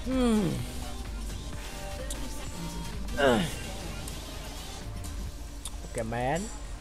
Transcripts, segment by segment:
Ok man.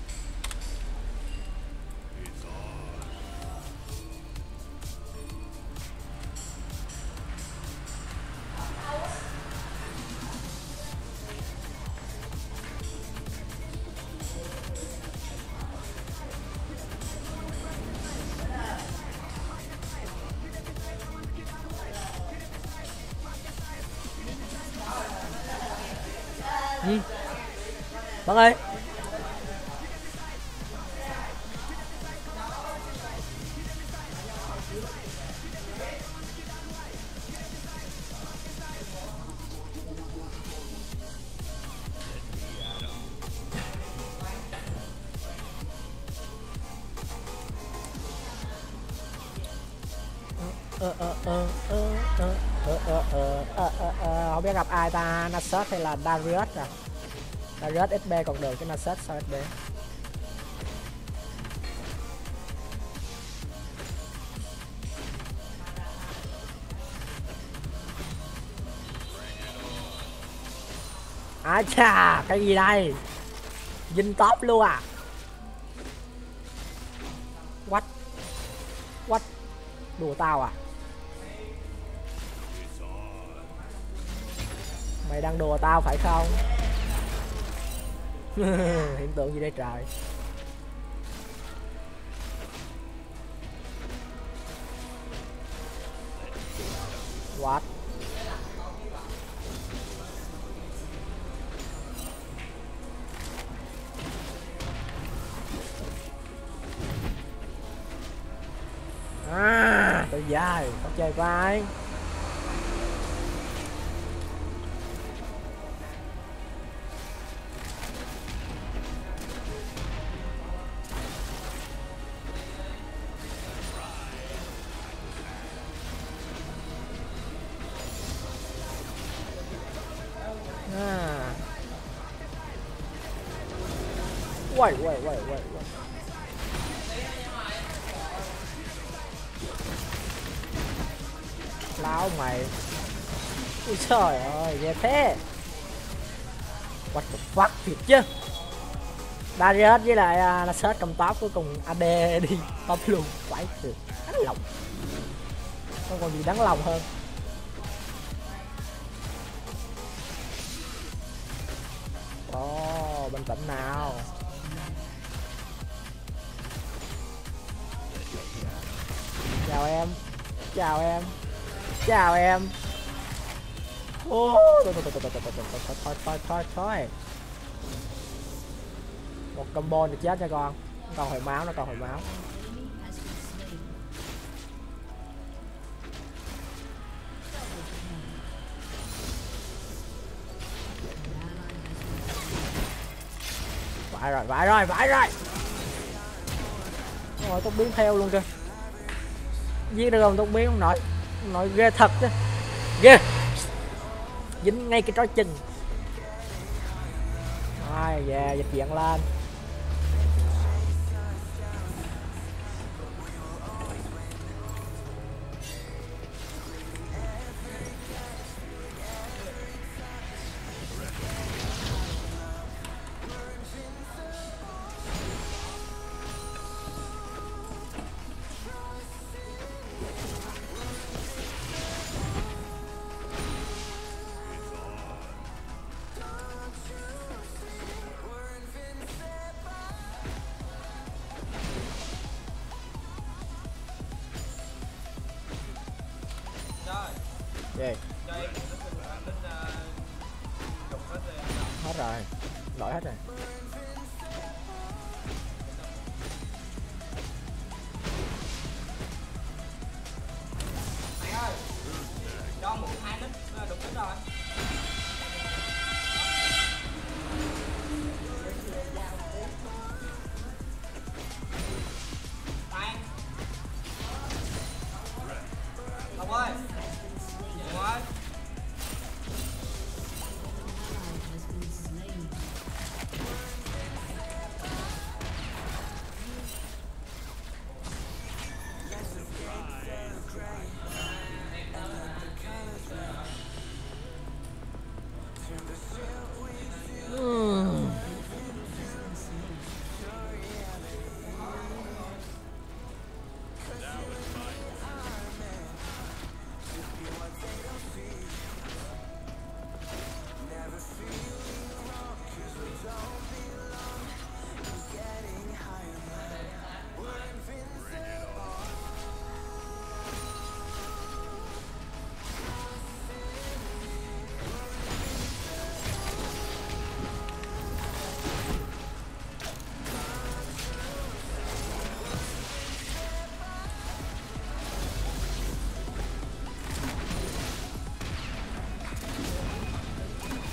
Bắn ơi. Không biết gặp ai ta, Nasus hay là Darius à? Darius SB còn được chứ Nasus sao SB? À chà, cái gì đây? Dinh top luôn à? What? Đùa tao à? Mày đang đùa tao phải không? Hiện tượng gì đây trời? What? À, tôi dài, không chơi của ai? Quay. Láo mày. Ui trời ơi, ghê thế. What the fuck thiệt chứ. Darius với lại Nasus cầm top cuối cùng AD đi top luôn. Quái thiệt. Đáng lòng. Không còn gì đáng lòng hơn. Bình tĩnh nào. Chào em. Thôi. Một combo thì chết cho con. Nó còn hồi máu. Vãi rồi. Rồi tốc biến theo luôn kìa. Giết được không? Tốc biến không nổi ghê thật chứ. Ghê. Dính ngay cái trói chân. Rồi về dịch diện lên. Gì? Hết rồi, đổi hết rồi. Mày ơi, cho mượn 2 lít đục lít rồi. Lộc ơi. What?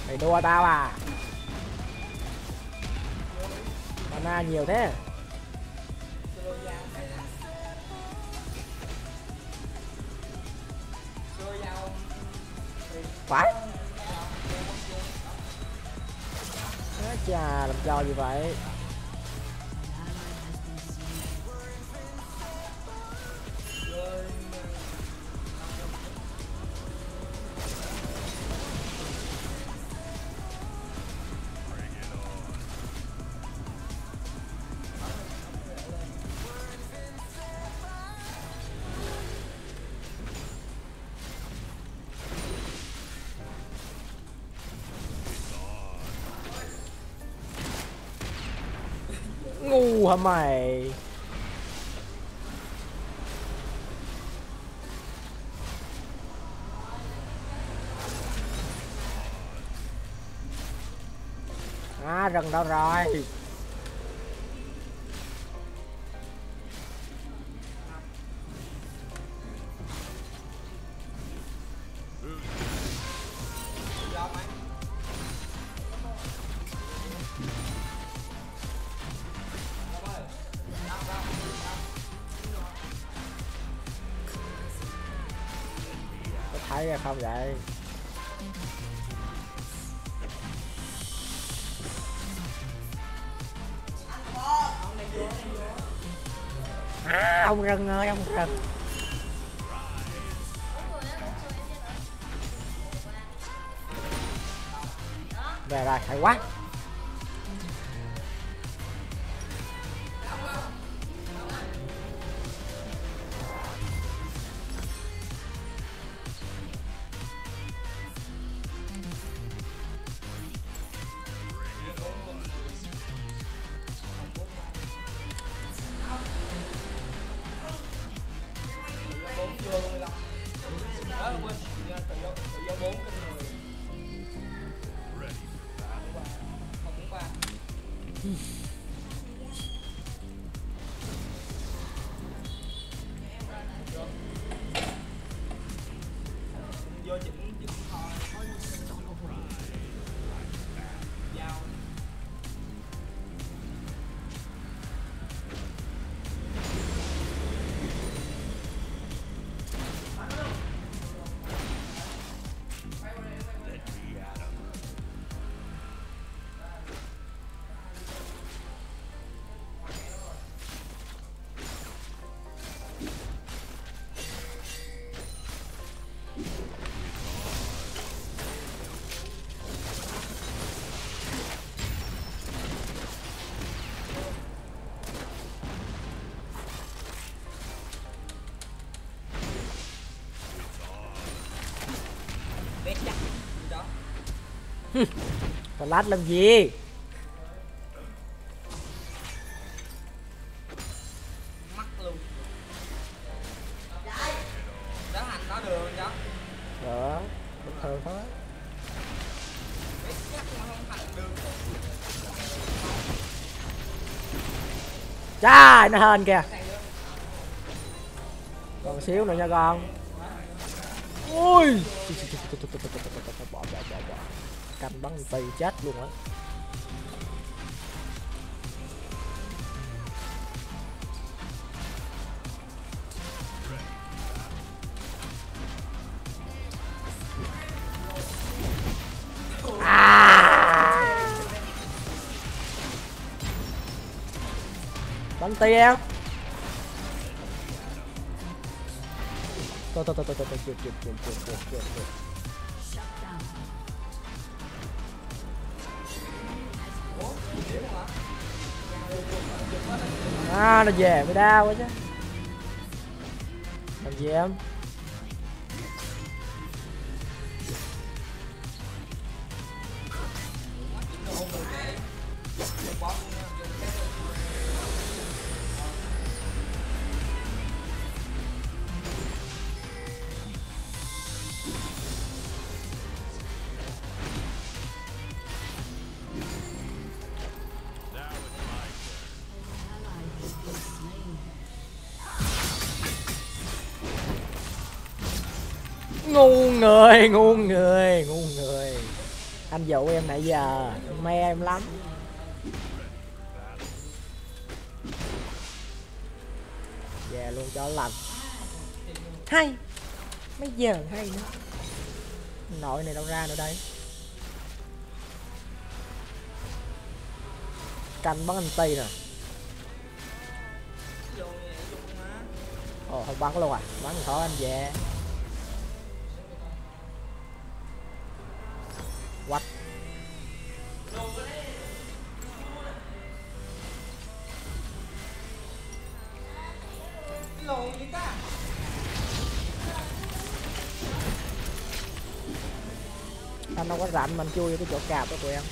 Mày đua tao à? Mana nhiều thế. Phải. Chà, làm trò gì vậy? Ngu hả mày? À, rừng đâu rồi? Có thấy ra không vậy? À, ông rừng ơi, ông rừng. Về rồi, hay quá. Flash làm gì? Mắc luôn. Đó hành nó đường đó. Đó, bình thường thôi. Biết chắc nó không hành đường. Trời, nó hên kìa. Còn xíu nữa nha con. Ui. Bỏ. Canh bắn tì chết luôn á. Bắn tì em. Thôi, chịu. À, nó về mới đau quá chứ. Làm gì em? Ngu người. Anh dụ em nãy giờ mê em lắm. Về luôn cho lành. Hay mấy giờ hay nữa. Nội này đâu ra nữa đây. Canh bắn anh Tì nè. Ồ không bắn luôn à. Bắn thôi anh về. What? Anh đâu có rảnh mà anh chui vô cái chỗ cạp đó tụi em.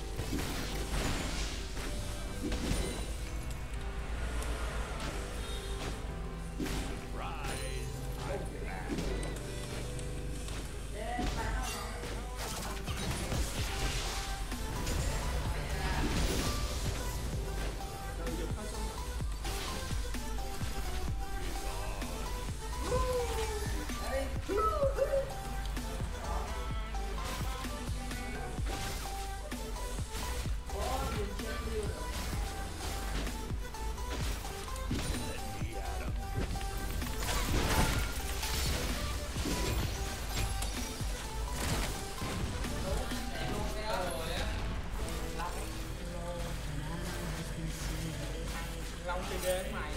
Long chơi ghê mày.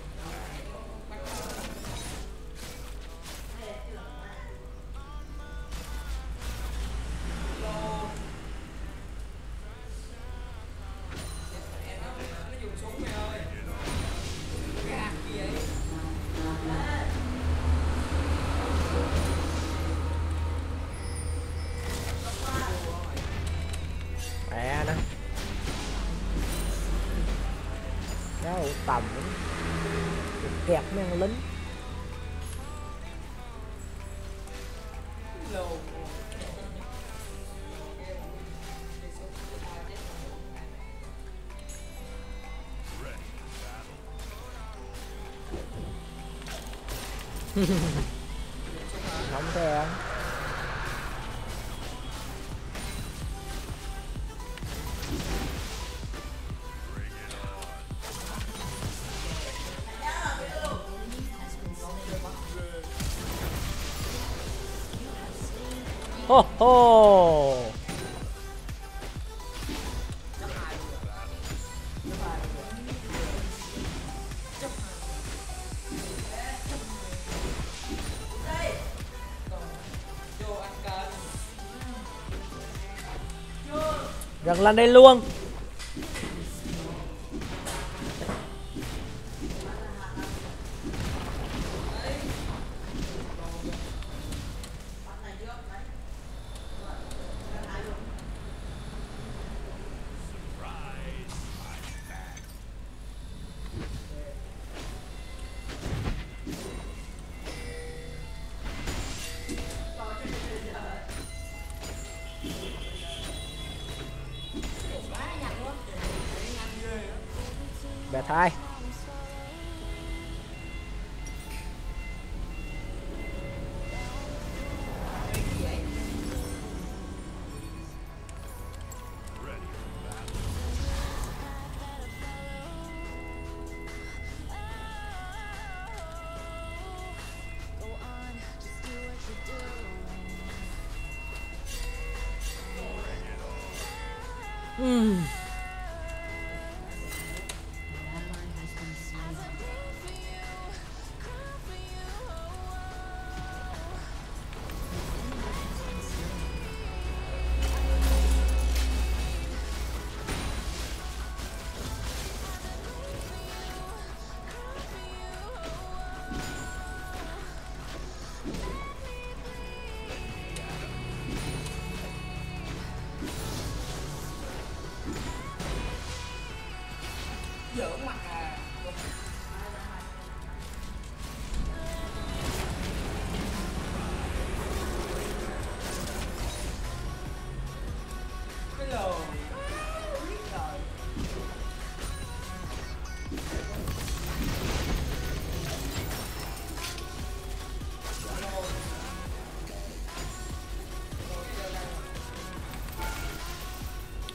Mẹ nó. Nó tầm kẹp mấy con lính. Không theo. Ho ho. Gần lên đây luôn. Bè thai.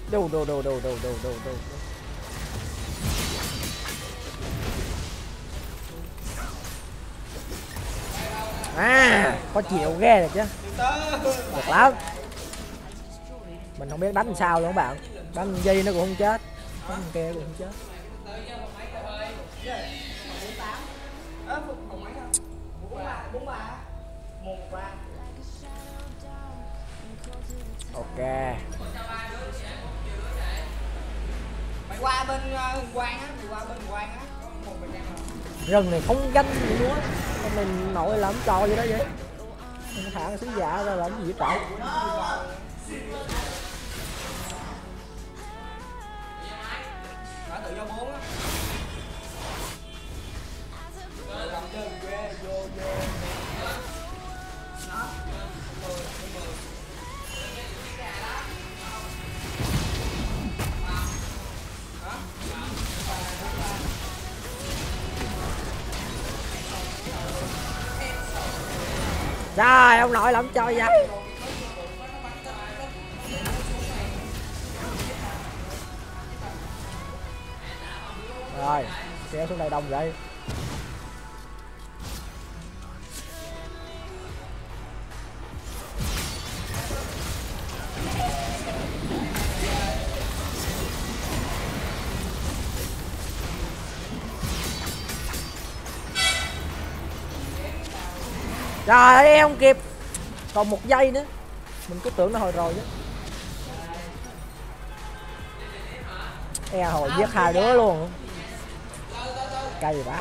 Đồ. À, có chịu ghê được chứ. Được lắm. Mình không biết đánh làm sao luôn các bạn. Đánh dây nó cũng không chết. Đánh kia cũng không chết. Ok. Mày qua bên Quang á, mày qua bên Quang á, có một mình em rồi. Rừng này không ganh gì luôn á. Mình nội làm trò vậy đó vậy. Mình thả cái sứ giả ra làm gì vậy trời. Đã tự do 4 á. Làm chơi ghê, vô. Trời ông nội làm trò vậy. Rồi, kéo xuống đây đông vậy. Trời ơi em không kịp. Còn 1 giây nữa. Mình cứ tưởng nó hồi rồi chứ. E hồi giết 2 đứa luôn. Cay vãi.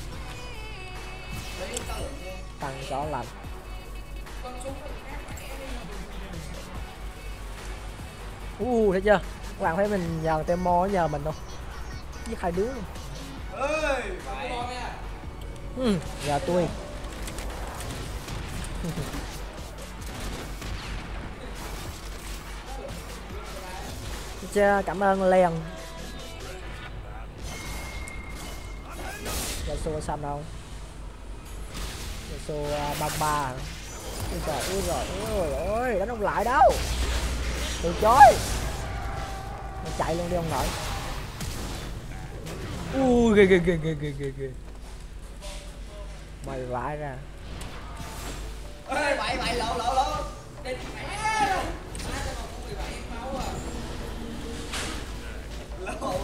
Tăng chó lành. Thấy chưa? Các bạn thấy mình nhờ Temo nhờ mình không? Giết 2 đứa luôn. Giờ tôi. Chưa, cảm ơn Len. Yasuo xanh không? Yasuo 33. Ôi ôi, đánh không lại đâu. Từ chối. Nó chạy luôn đi ông nội. Ghê. Mày vãi ra. Ê, vậy lộ. Đi mẹ. Lộ.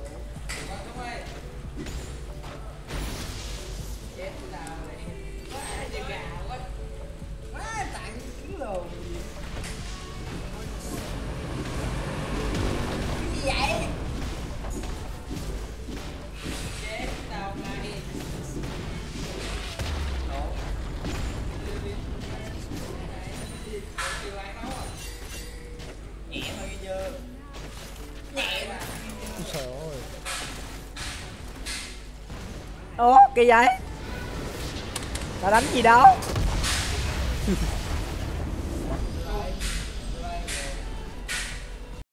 Trời ơi. Ủa kỳ vậy? Tao đánh gì đâu.